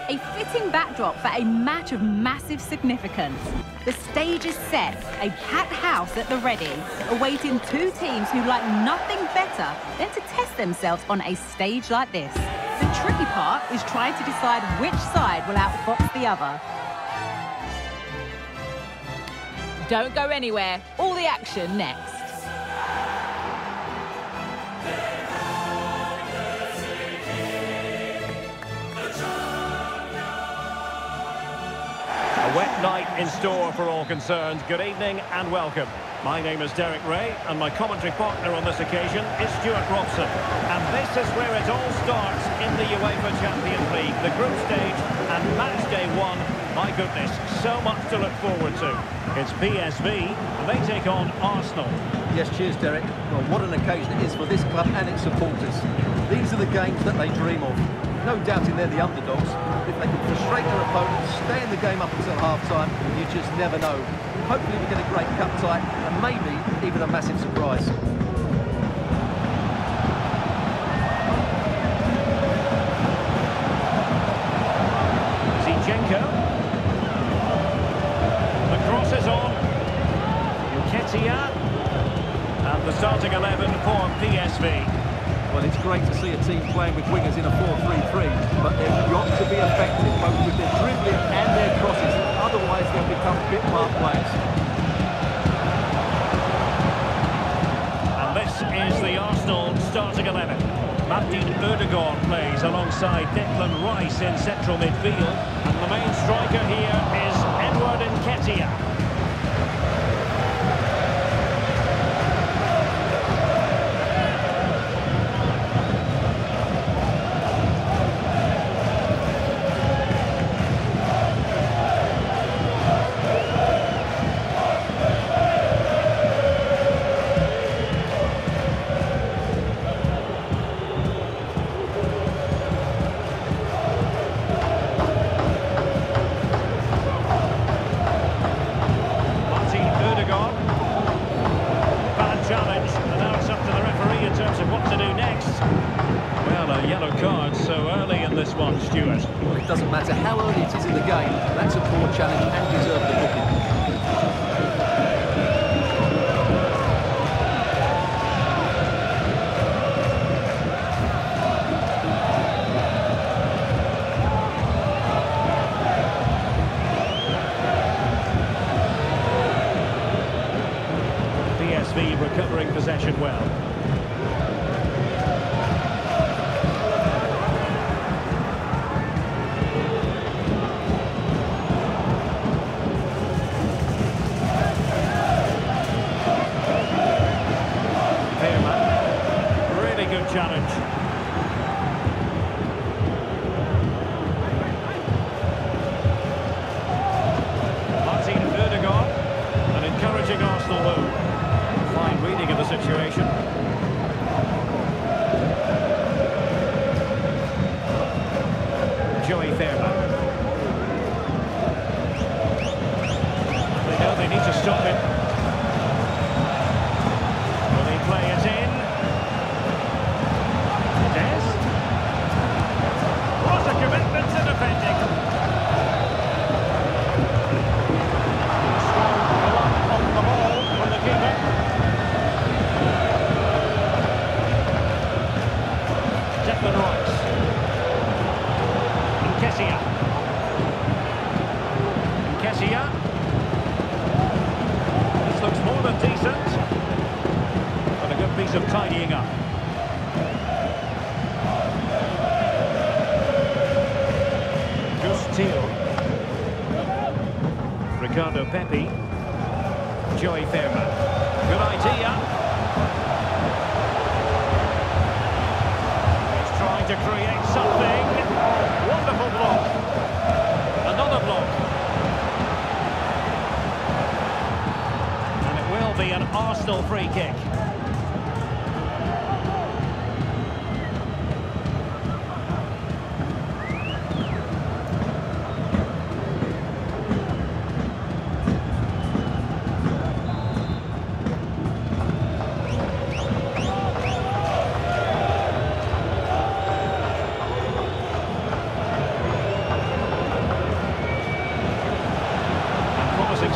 A fitting backdrop for a match of massive significance. The stage is set, a packed house at the ready, awaiting two teams who like nothing better than to test themselves on a stage like this. The tricky part is trying to decide which side will outfox the other. Don't go anywhere, all the action next. A wet night in store for all concerned. Good evening and welcome. My name is Derek Ray and my commentary partner on this occasion is Stuart Robson. And this is where it all starts in the UEFA Champions League, the group stage and match day one. My goodness, so much to look forward to. It's PSV and they take on Arsenal. Yes, cheers, Derek. Well, what an occasion it is for this club and its supporters. These are the games that they dream of. No doubting they're the underdogs. If they can frustrate their opponents, stay in the game up until half-time, you just never know. Hopefully we get a great cup tie and maybe even a massive surprise. Zinchenko. The cross is on. Nketiah. And the starting 11 for PSV. Well, it's great to see a team playing with wingers in a 4-3-3, but they've got to be effective both with their dribbling and their crosses, otherwise they'll become bit-part players. And this is the Arsenal starting 11. Martin Ødegaard plays alongside Declan Rice in central midfield, and the main striker here is Edward Nketiah. Stuart. Well, it doesn't matter how early it is in the game, that's a poor challenge and deserved a booking. PSV recovering possession well. Challenge. Martin Ødegaard, an encouraging Arsenal move. Fine reading of the situation. Joey Fairman. They know they need to stop him. Will they play it in? Commitment to defending. Strong block on the ball from the keeper. Declan Rice. Nketiah. Nketiah. This looks more than decent. But a good piece of tidying up. Ricardo Pepi. Joey Fairman. Good idea. He's trying to create something. Wonderful block. Another block. And it will be an Arsenal free kick.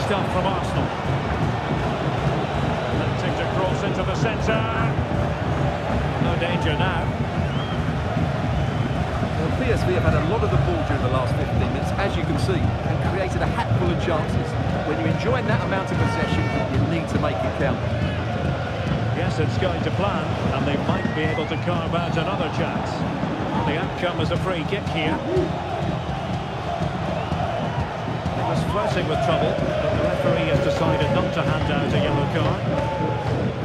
stuff from Arsenal. Attempting to cross into the centre. No danger now. Well, PSV have had a lot of the ball during the last 15 minutes, as you can see, and created a hatful of chances. When you're enjoying that amount of possession, you need to make it count. Yes, it's going to plan, and they might be able to carve out another chance. The outcome is a free kick here. He was flirting with trouble, but the referee has decided not to hand out a yellow card.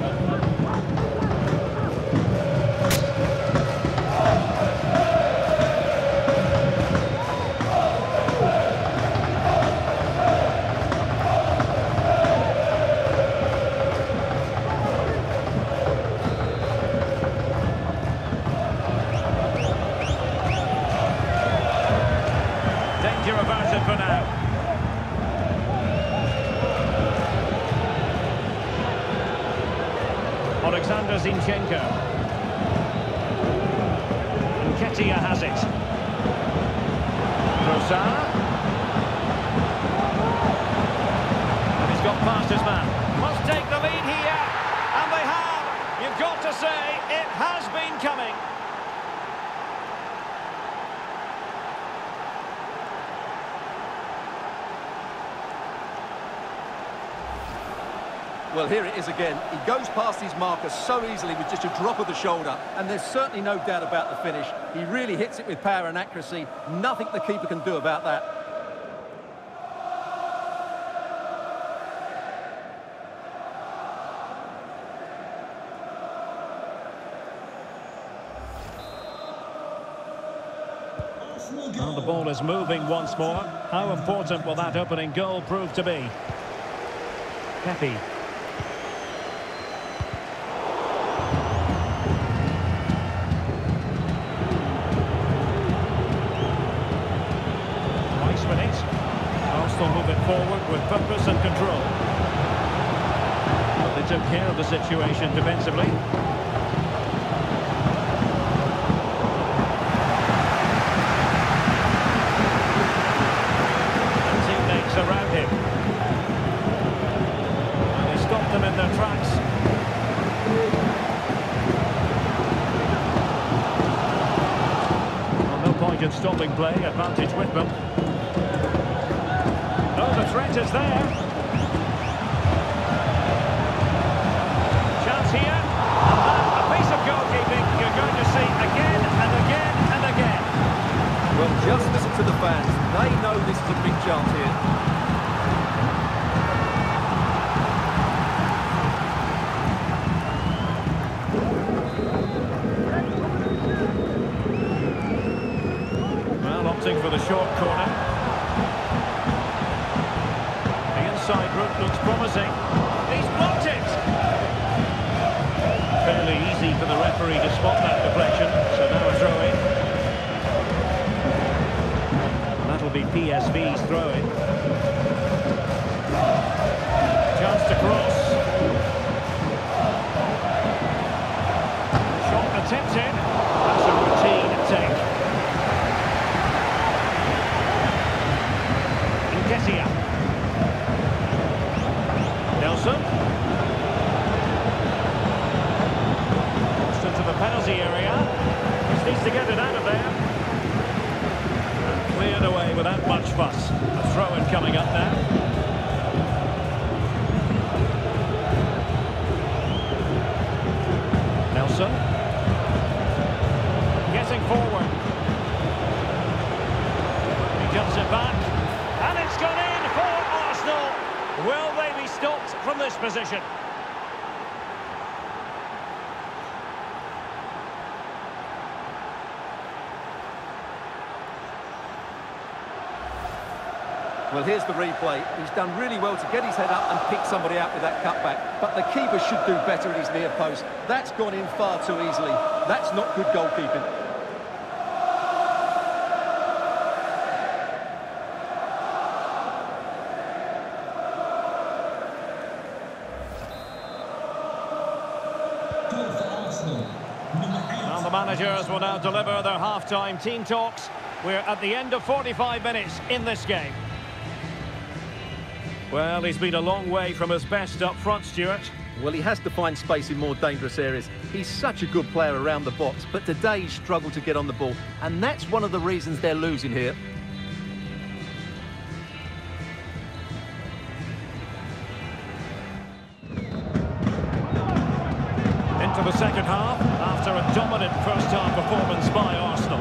Danger averted for now. Alexander Zinchenko. Nketiah has it. Trossard. And he's got past his man. Must take the lead here. And they have. You've got to say, it has been coming. Well, here it is again. He goes past his marker so easily with just a drop of the shoulder, and there's certainly no doubt about the finish. He really hits it with power and accuracy. Nothing the keeper can do about that. Well, the ball is moving once more. How important will that opening goal prove to be? Pepe. Arsenal move it forward with purpose and control. Well, they took care of the situation defensively. And teammates around him. And he stopped them in their tracks. Well, no point in stopping play, advantage with them. Oh, the threat is there. Chance here. And a piece of goalkeeping you're going to see again and again and again. Well, just listen to the fans. They know this is a big chance here. Well, opting for the short corner. Side route looks promising. He's blocked it! Fairly easy for the referee to spot that deflection, so now a throw-in. That'll be PSV's throw-in. Chance to cross. Shot attempted. That's a routine take. Nketiah. Nelson. Just into the penalty area. Just needs to get it out of there. And cleared away without much fuss. A throw-in coming up now. Nelson. Getting forward. He jumps it back. And it's gone in for Arsenal. Will they be stopped from this position? Well, here's the replay. He's done really well to get his head up and pick somebody out with that cutback. But the keeper should do better at his near post. That's gone in far too easily. That's not good goalkeeping. And the managers will now deliver their half-time team talks. We're at the end of 45 minutes in this game. Well, he's been a long way from his best up front, Stuart. Well, he has to find space in more dangerous areas. He's such a good player around the box, but today he's struggled to get on the ball, and that's one of the reasons they're losing here. Into the second half, after a dominant first-half performance by Arsenal.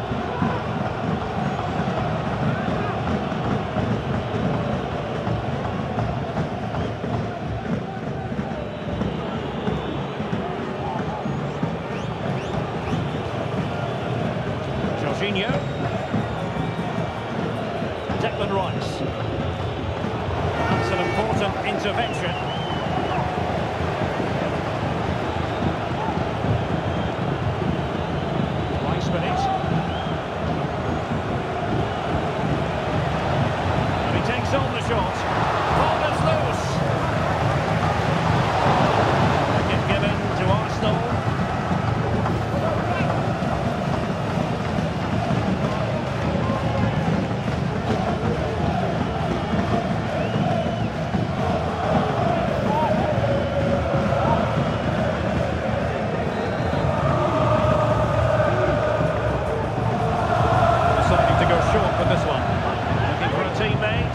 Jorginho. Declan Rice. That's an important intervention. Rice with it. And he takes on the shot. Ball is loose. Kick given to Arsenal. Short with this one. Looking for a teammate.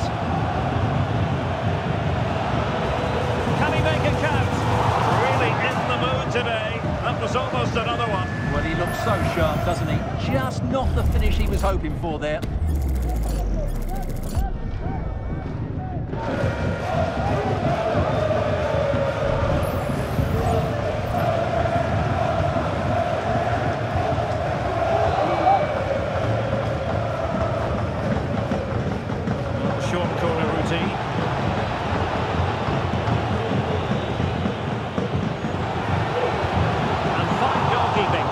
Can he make it count? Really in the mood today. That was almost another one. Well, he looks so sharp, doesn't he? Just not the finish he was hoping for there. Short corner routine. And fine goalkeeping.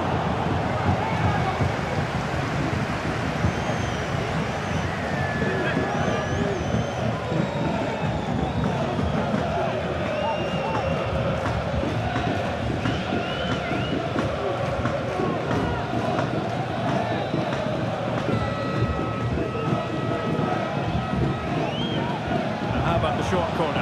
How about the short corner?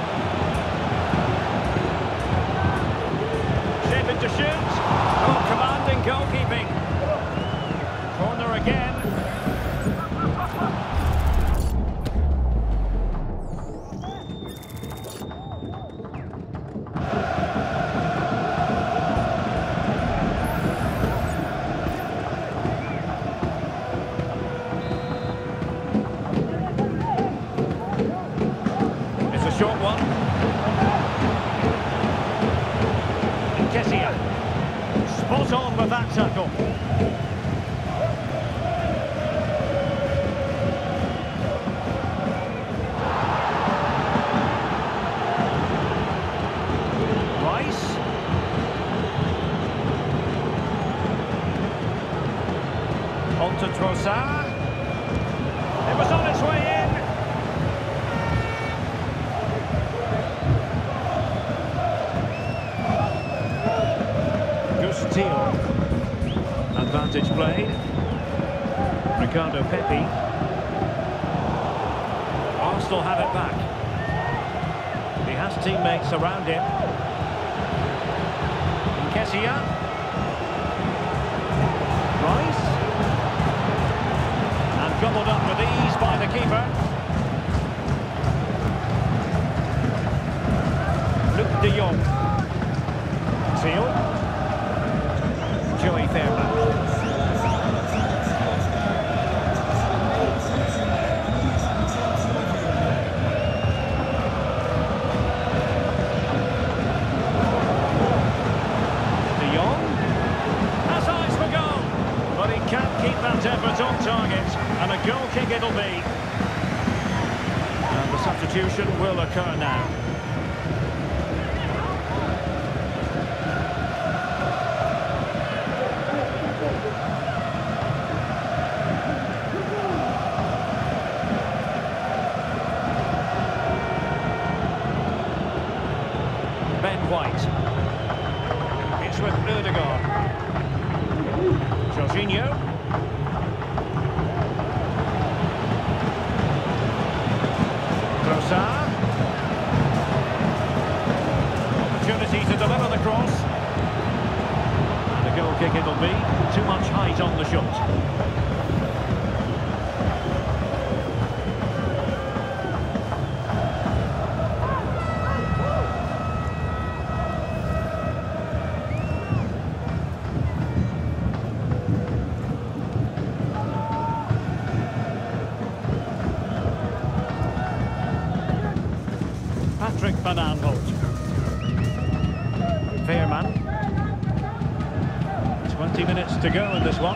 Shaping to shoot. Oh, commanding goalkeeping. Corner again. Short one. Nketiah. Spot on with that tackle. Rice. On to Trossard. It was on its way in. Advantage played. Ricardo Pepi. Arsenal have it back. He has teammates around him. Nketiah. Rice. And gobbled up with ease by the keeper. Luke de Jong. Seal. Joey Fairbairn. De Jong has eyes for goal, but he can't keep that effort on target, and a goal kick it'll be. And the substitution will occur now. Ben White. It's with Ødegaard. Jorginho. Trossard. light on the shot. Patrick Van Aanholt. Veerman. 20 minutes to go in this one.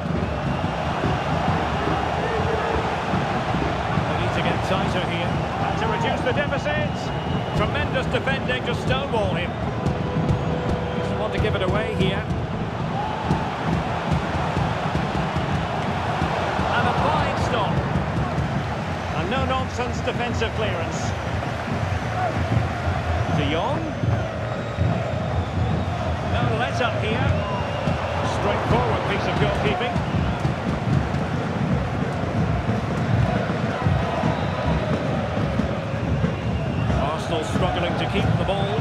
They need to get tighter here. And to reduce the deficit. Tremendous defending to stonewall him. Doesn't want to give it away here. And a fine stop. And no-nonsense defensive clearance. De Jong. No let-up here. Straightforward piece of goalkeeping. Arsenal struggling to keep the ball.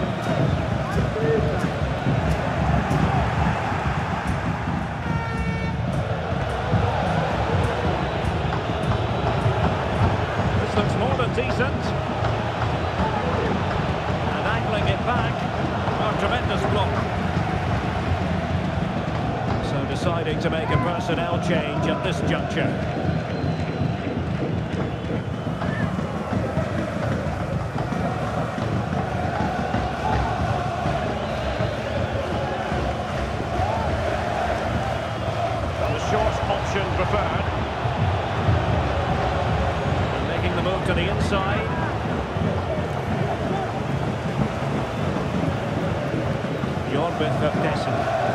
This looks more than decent. It back. Oh, tremendous block. So deciding to make a personnel change at this juncture. Well, the short option preferred. And making the move to the inside. Jorbert Vertessen.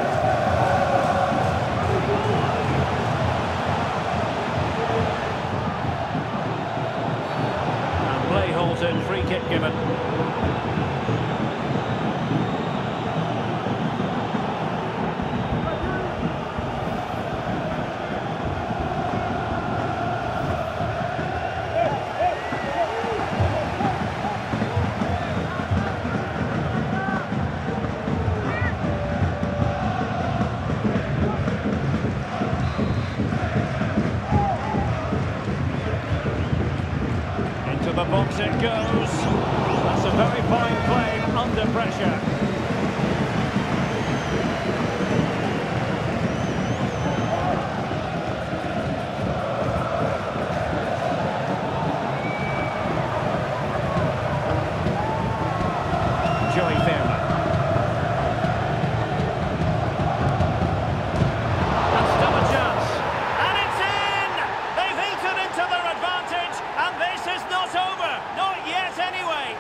And play holds in, free kick given. The box it goes. That's a very fine play under pressure. Joey Veerman. That's still a chance. And it's in! They've eaten into their advantage, and this is not over. Not yet, anyway.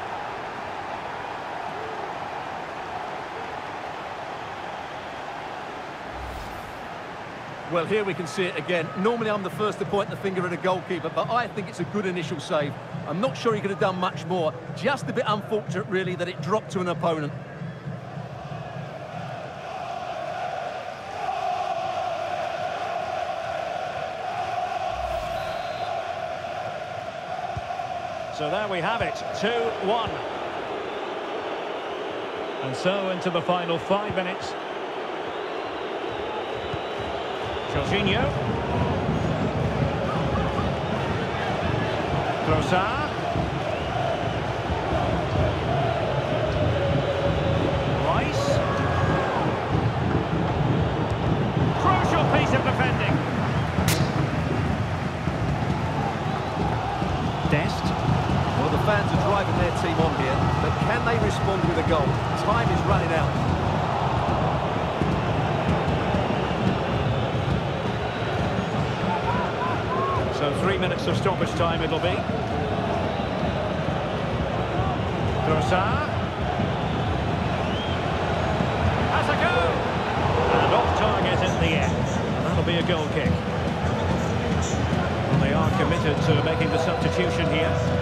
Well, here we can see it again. Normally I'm the first to point the finger at a goalkeeper, but I think it's a good initial save. I'm not sure he could have done much more. Just a bit unfortunate, really, that it dropped to an opponent. So there we have it, 2-1. And so into the final 5 minutes. Jorginho. Trossard. Rice. Crucial piece of defending. Dest. Well, the fans are driving their team on here, but can they respond with a goal? Time is running out. So 3 minutes of stoppage time it'll be. Trossard. Has a go! And off target in the end. That'll be a goal kick. Well, they are committed to making the substitution here.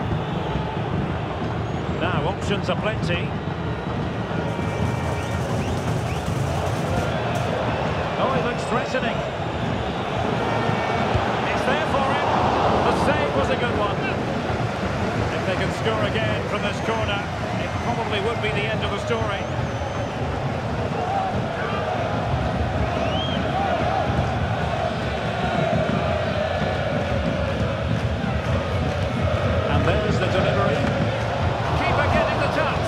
Options are plenty. Oh, he looks threatening. It's there for him. The save was a good one. If they can score again from this corner, it probably would be the end of the story. And there's the delivery. Keeper getting the touch.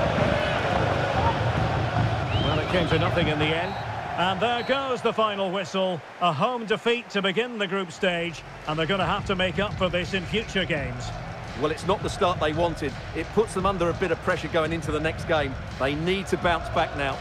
Well, it came to nothing in the end. And there goes the final whistle. A home defeat to begin the group stage, and they're going to have to make up for this in future games. Well, it's not the start they wanted. It puts them under a bit of pressure going into the next game. They need to bounce back now.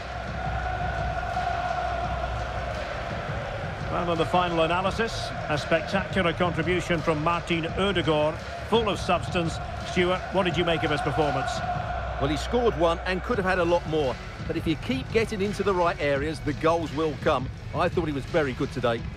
Well, on the final analysis, a spectacular contribution from Martin Odegaard, full of substance. Stuart, what did you make of his performance? Well, he scored one and could have had a lot more. But if you keep getting into the right areas, the goals will come. I thought he was very good today.